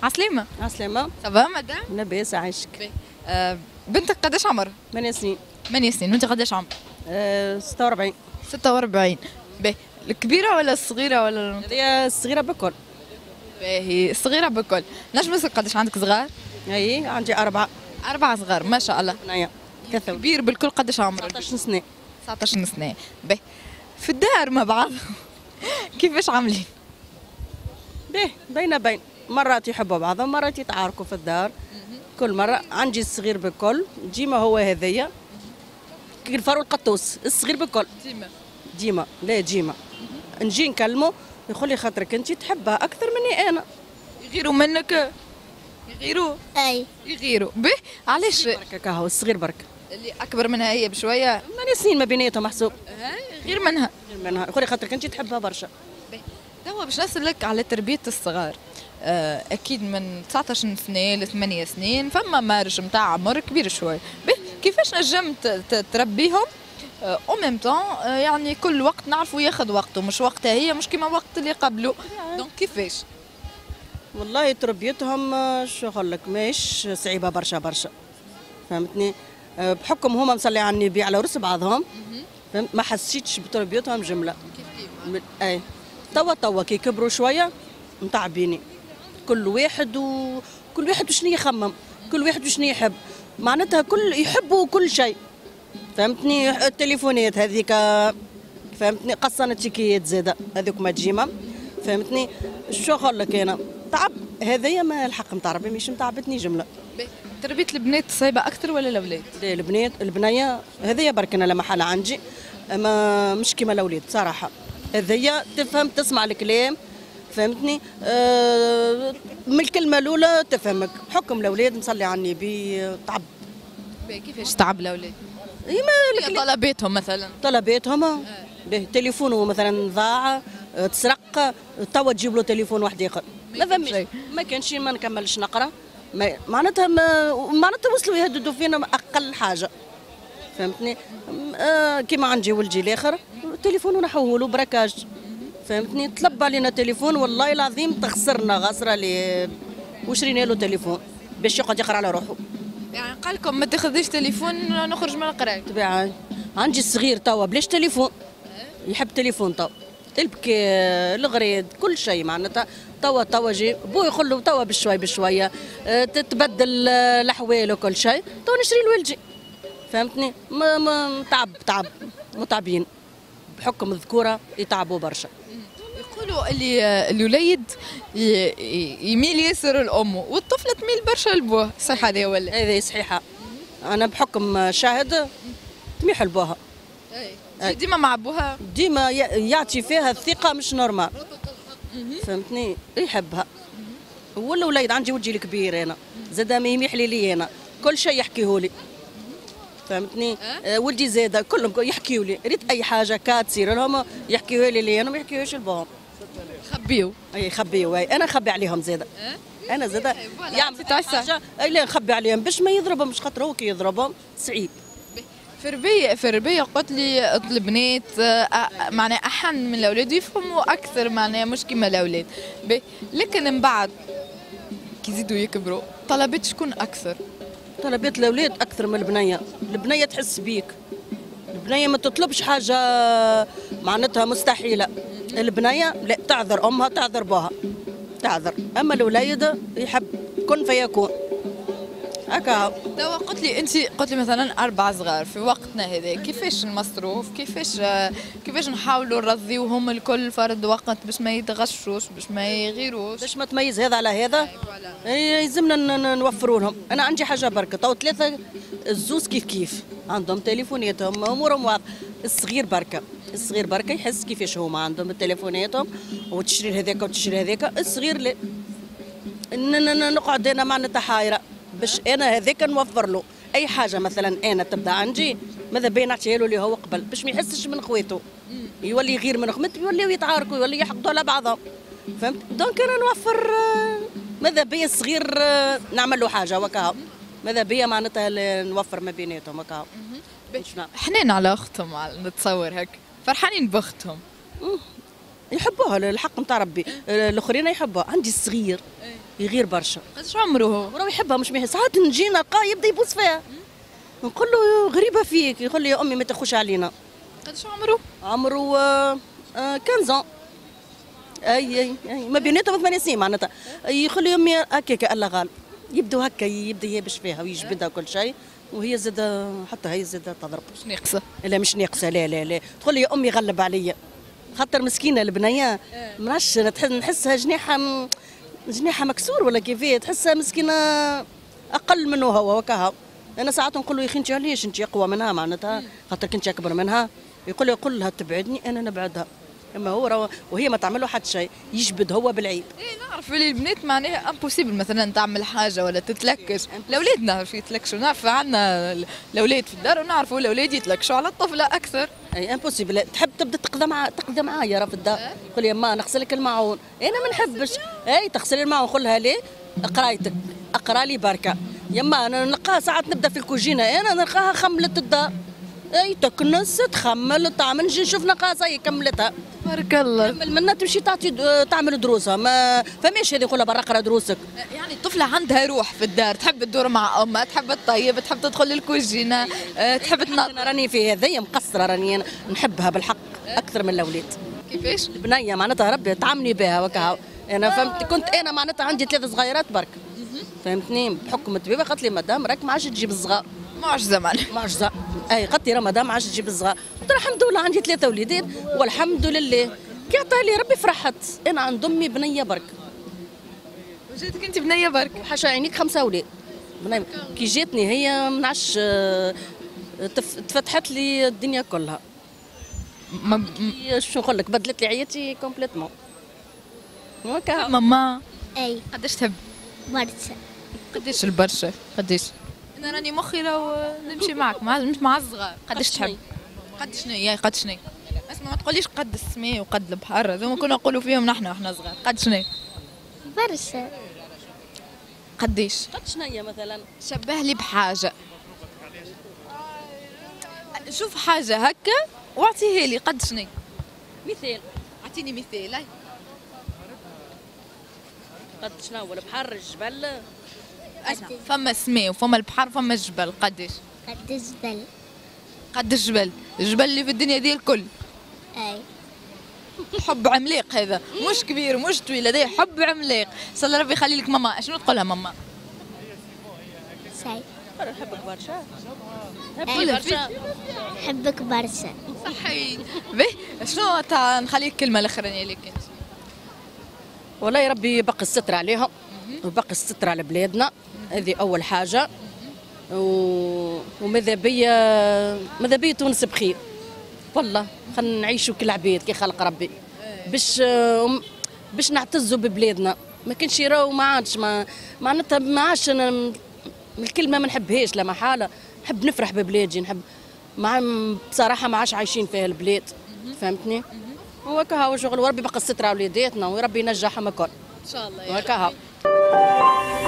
عسلامة. عسلامة. صافا مدام؟ لاباس عايشك. بنتك قداش عمرها؟ 8 سنين. 8 سنين، وانت قداش عمرك؟ 46. 46. باهي، الكبيرة ولا الصغيرة ولا هذه الصغيرة بكل. باهي، الصغيرة بكل. نجم نسأل قداش عندك صغار؟ اي عندي 4. 4 صغار ما شاء الله. بنية. كثر. كبير بالكل قداش عمره؟ 19 سنة. 19 سنة. باهي. في الدار مع بعض كيفاش عاملين؟ باهي بين مرات يحبوا بعضهم مرات يتعاركوا في الدار. كل مرة عندي الصغير بكل ديما هو هذيا كي الفرو القطوس الصغير بكل ديما لا ديما نجي نكلمه يقول لي خاطرك انت تحبها اكثر مني انا. يغيروا منك؟ يغيروا؟ اي يغيروا. باهي، علاش؟ بركة كهو الصغير بركة اللي اكبر منها هي بشوية 8 سنين ما بيناتهم محسوب. غير منها. يقول لي خاطرك انت تحبها برشا. توا باش نسألك على تربية الصغار. أكيد من 19 سنة ل 8 سنين فما مارج نتاع عمر كبير شوي. كيفاش نجم تربيهم او ميم طون يعني كل وقت نعرفوا ياخذ وقته، مش وقتها هي مش كيما وقت اللي قبله. دونك كيفاش؟ والله تربيتهم شو نقول لك ماهيش صعيبه برشا فهمتني. بحكم هما مصلي على النبي على رؤوس بعضهم فهمت ما حسيتش بتربيتهم جمله. اي توا كي كبروا شويه متعبيني كل واحد وشنو يخمم كل واحد وشنو يحب معناتها كل يحبوا كل شيء فهمتني. التليفونات هذيك فهمتني قصنت تيكيات زاده هذوك ما تجيما فهمتني. شو نقول لك انا تعب هذايا ما الحق نتاع ربي مش متعبتني جمله. تربية البنات صعيبة أكثر ولا الأولاد؟ لا البنيه هذايا برك انا لما حالة عندي ما مش كيما الاولاد صراحه. هذايا تفهم تسمع الكلام فهمتني. من الكلمه الاولى تفهمك. حكم الاولاد نصلي على النبي تعب. كيفاش تعب الأولاد؟ طلباتهم مثلا طلباتهم به تليفونه مثلا ضاع تسرق توا تجيب له تليفون واحد اخر ما فهمش. ما كانش ما نكملش نقرا معناتها معناتها وصلوا يهددوا فينا اقل حاجه فهمتني. كيما عندي ولدي الاخر تليفونه نحوه له براكاج فهمتني. طلب علينا تليفون والله العظيم تخسرنا غسره اللي وشرينا له تليفون باش يقعد يقرا على روحه. يعني قال لكم ما تاخذيش تليفون نخرج من القرايه. طبيعي عندي الصغير توا بلاش تليفون يحب تليفون توا البكي الغريد كل شيء معناتها توا جي بو يقول له توا بشويه تتبدل الاحوال وكل شيء توا نشري لولدي فهمتني. تعب متعبين بحكم الذكوره يتعبوا برشا. يقولوا اللي الوليد يميل ياسر لامه والطفله تميل برشا لبوه، صحيح هذا ولا؟ هذه صحيحه. انا بحكم شاهد تميح لبوها. ديما مع ابوها ديما يعطي فيها الثقه مش نورمال فهمتني. يحبها. ولا وليد عندي ولدي الكبير انا زاد ما يميح لي انا كل شيء يحكيه لي فهمتني. ولدي زاد كلهم يحكيوا لي ريت اي حاجه تصير لهم يحكيوها لي انا ما يحكيوهاش لبوهم. خبيو يخبيوا انا نخبي عليهم زاد. انا زاد يعمل حاجه لا نخبي عليهم باش ما يضربهمش خاطر هو كي يضربهم صعيب. في الربية قلت لي البنات معناها أحن من الأولاد يفهموا أكثر معناها مش كيما الأولاد. لكن من بعد كي يزيدوا يكبروا طلبات شكون أكثر؟ طلبات الأولاد أكثر من البنية. البنية تحس بيك. البنية ما تطلبش حاجة معناتها مستحيلة. البنية لا تعذر أمها تعذر بوها تعذر. أما الوليد يحب كن فيكون هكا. توا قلت لي مثلا 4 صغار في وقتنا هذا كيفاش المصروف كيفاش نحاولوا نرضيوهم الكل فرد وقت باش ما يتغشوش باش ما يغيروش باش ما تميز هذا على هذا. يلزمنا نوفروا لهم. انا عندي حاجه بركه تو 3 الزوز كيف عندهم تليفوناتهم امورهم واضحه. الصغير بركه يحس كيفاش هما عندهم تليفوناتهم وتشري هذاك وتشري هذاك. الصغير لا نقعد انا معناتها حايره باش انا هذاك نوفر له اي حاجه. مثلا انا تبدا عندي ماذا بين نعطيها له اللي هو قبل باش ما يحسش من خويته يولي يغير من خويته يوليو يتعاركوا يولي يحقدوا على بعضهم فهمت. دونك انا نوفر ماذا بيا الصغير نعمل له حاجه وكاو ماذا بيا معناتها نوفر ما بيناتهم وكاو. حنين على اختهم نتصور هيك فرحانين باختهم يحبوها الحق نتاع ربي. الاخرين يحبوها. عندي الصغير يغير برشا. قداش عمره هو؟ وراه يحبها مش مهم، ساعات نجي نلقاه يبدا يبوس فيها، نقول له غريبه فيك، يقول لي يا امي ما تخش علينا. قداش عمره؟ عمره 15 اي ما بيناتهم 8 سنين معناتها. يقول لي امي هكاك الله غالب، يبدو هكا يبدا يبش فيها ويجبدها وكل شيء، وهي زاده حتى هي زاده تضرب. مش ناقصه؟ لا مش ناقصه، لا تقول لي يا امي غلب عليا، خاطر مسكينه البنيه ما نعرفش نحسها جناحها مكسور ولا كيفاه، تحسها مسكينه اقل منه هو وكها. انا ساعات نقول له يا اخي انت علاش انت اقوى منها معناتها خاطر كنت اكبر منها، يقول لي قل لها تبعدني انا نبعدها، اما هو وهي ما تعمل له حتى شيء، يجبد هو بالعيب. ايه نعرف اللي البنات معناها امبوسيبل مثلا تعمل حاجه ولا تتلكش، الاولاد نعرف يتلكشوا، نعرف عندنا الاولاد في الدار ونعرفوا الاولاد يتلكشوا على الطفله اكثر. اي امبوسيبل، تحب تبدا تقضى معايا راه في الدار، تقول لي ما نغسل لك الماعون، انا ما نحبش، اي تغسلي الماعون نقول لها ليه؟ قرايتك اقرا لي بركه، يما انا نلقاها ساعات نبدا في الكوجينه انا نلقاها خملت الدار، اي تكنس تخمل تعمل، نجي نشوف نقاصه هي كملتها بارك الله. كمل منها تمشي تعمل دروسها، ما فماش هذه نقولها برا اقرا دروسك. يعني الطفله عندها روح في الدار، تحب تدور مع امها، تحب تطيب، تحب تدخل للكوجينه، تحب تنظف. انا راني في هذيا مقصره، راني نحبها بالحق اكثر من الاولاد. كيفاش؟ البنيه معناتها ربي تعاملني بها وكا، انا فهمت كنت انا معناتها عندي 3 صغيرات برك، فهمتني بحكم الطبيبه قالت لي مدام راك ما عادش تجيب الصغار. معجزه معناها. معجزه، اي قالت لي راه مدام ما عادش تجيب الصغار، قلت لها الحمد لله عندي 3 وليدات والحمد لله، كي عطاها لي ربي فرحت، انا عند امي بنيه برك. وجاتك انت بنيه برك؟ حاشا عينيك 5 اولاد. كي جاتني هي ما نعرفش تفتحت لي الدنيا كلها. شو نقول لك، بدلت لي عيتي كومبليتمون. هكا. ماما اي قداش تحب؟ برشا. قداش البرشا؟ قداش؟ انا راني مخي لو نمشي معك مش مع الصغار، قداش تحب؟ قد شنو؟ قد شنو؟ اسمع ما تقوليش قد السماء وقد البحر، هذوما كنا نقولوا فيهم نحن واحنا صغار، قد شنو؟ برشا. قديش؟ قد شنيا مثلا؟ شبه لي بحاجة، شوف حاجة هكا واعطيها لي، قد شنو؟ مثال. اعطيني مثال. هاي قد شنو؟ البحر الجبل؟ اسمع، فما السماء وفما البحر وفما الجبل، قديش؟ قد الجبل. قد الجبل، الجبل اللي في الدنيا دي الكل. اي. حب عملاق هذا، مش كبير مش طويل، هذا حب عملاق. صلى ربي يخلي لك ماما، شنو تقولها ماما؟ ساي. نحبك برشا. قولها برشا. نحبك برشا. صحيح. به شنو نخليك كلمة الأخرانية لك أنت؟ والله يا ربي يبقي الستر عليهم ويبقي الستر على بلادنا، هذه أول حاجة. وماذا بيا تونس بخير، والله خلينا نعيشوا كالعباد كي خلق ربي، باش نعتزوا ببلادنا. ما كانش يراو ما عادش معناتها ما عادش الكلمه ما نحبهاش، لا محاله نحب نفرح ببلادي، نحب بصراحه ما عادش عايشين فيها البلاد، فهمتني؟ وهكا هو شغل، وربي بقى الستر على وليداتنا وربي ينجحهم الكل إن شاء الله. وهكا هو.